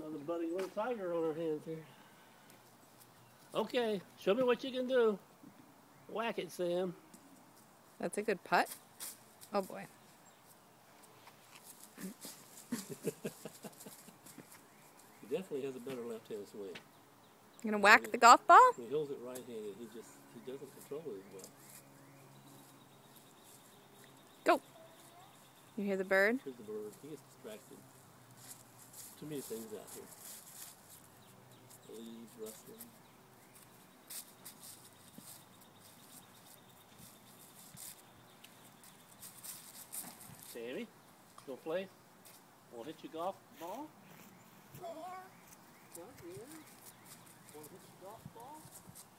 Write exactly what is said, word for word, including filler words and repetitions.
Another budding little tiger on our hands here. Okay, show me what you can do. Whack it, Sam. That's a good putt. Oh boy. He definitely has a better left-hand swing. You gonna whack the golf ball? He holds it right-handed. He just he doesn't control it as well. Go. You hear the bird? Here's the bird. He gets distracted. Too many things out here. Leaves rustling. Sammy, go play. Want to hit your golf ball? Yeah. Yeah. Want to hit your golf ball?